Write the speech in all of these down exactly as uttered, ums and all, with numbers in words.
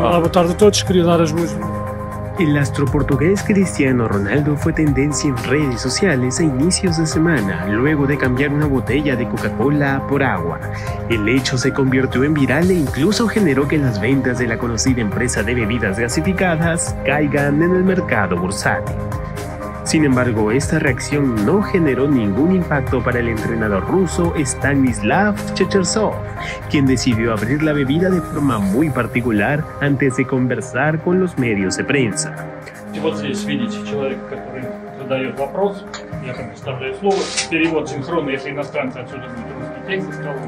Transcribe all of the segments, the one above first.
Olá, boa tarde a todos. Queria dar as boas. El astro portugués Cristiano Ronaldo fue tendencia en redes sociales a inicios de semana, luego de cambiar una botella de Coca-Cola por agua. El hecho se convirtió en viral e incluso generó que las ventas de la conocida empresa de bebidas gasificadas caigan en el mercado bursátil. Sin embargo, esta reacción no generó ningún impacto para el entrenador ruso Stanislav Cherchesov, quien decidió abrir la bebida de forma muy particular antes de conversar con los medios de prensa. Вот здесь видите человека, который задает вопрос, я там представляю слово, перевод синхронный, если иностранцы отсюда будет русский текст,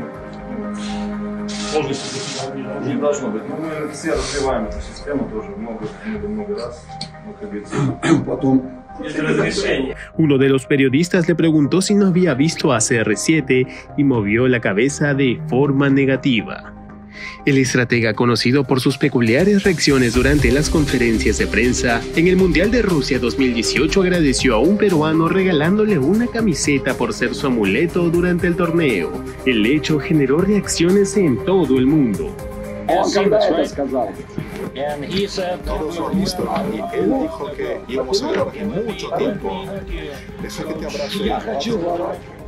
сложности не должно быть. Но мы все развиваем эту систему тоже много-много раз. Потом uno de los periodistas le preguntó si no había visto a C R siete y movió la cabeza de forma negativa. El estratega, conocido por sus peculiares reacciones durante las conferencias de prensa, en el Mundial de Rusia dos mil dieciocho agradeció a un peruano regalándole una camiseta por ser su amuleto durante el torneo. El hecho generó reacciones en todo el mundo. Todos lo han visto y él dijo que íbamos a ganar mucho tiempo. Deja que te abrace.